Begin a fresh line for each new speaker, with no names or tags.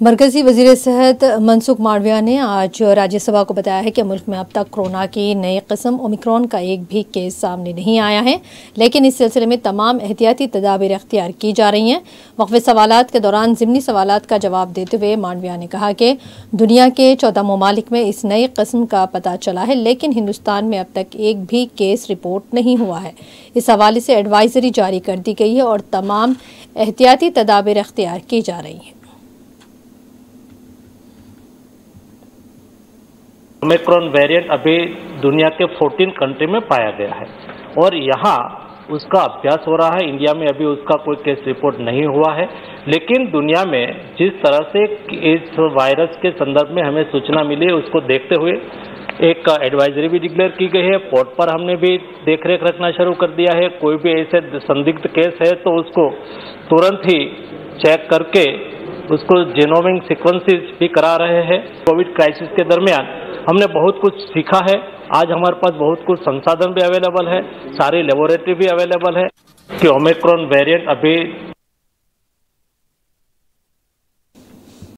मरकजी वजीर सेहत मनसुख मांडविया ने आज राज्यसभा को बताया है कि मुल्क में अब तक कोरोना की नई किस्म ओमिक्रॉन का एक भी केस सामने नहीं आया है, लेकिन इस सिलसिले में तमाम एहतियाती तदाबीर अख्तियार की जा रही हैं। वक्फे सवालात के दौरान ज़िमनी सवालात का जवाब देते हुए मांडविया ने कहा कि दुनिया के 14 ममालिक में इस नई किस्म का पता चला है, लेकिन हिंदुस्तान में अब तक एक भी केस रिपोर्ट नहीं हुआ है। इस हवाले से एडवाइजरी जारी कर दी गई है और तमाम एहतियाती तदाबीर अख्तियार की जा रही हैं।
ओमिक्रॉन वेरिएंट अभी दुनिया के 14 कंट्री में पाया गया है और यहाँ उसका अभ्यास हो रहा है। इंडिया में अभी उसका कोई केस रिपोर्ट नहीं हुआ है, लेकिन दुनिया में जिस तरह से इस वायरस के संदर्भ में हमें सूचना मिली है, उसको देखते हुए एक एडवाइजरी भी डिक्लेयर की गई है। पोर्ट पर हमने भी देखरेख रखना शुरू कर दिया है। कोई भी ऐसे संदिग्ध केस है तो उसको तुरंत ही चेक करके उसको जीनोमिक सीक्वेंसेस भी करा रहे हैं। कोविड क्राइसिस के दरमियान हमने बहुत कुछ सीखा है। आज हमारे पास बहुत कुछ संसाधन भी अवेलेबल है, सारी लेबोरेटरी भी अवेलेबल है कि ओमिक्रॉन वेरिएंट अभी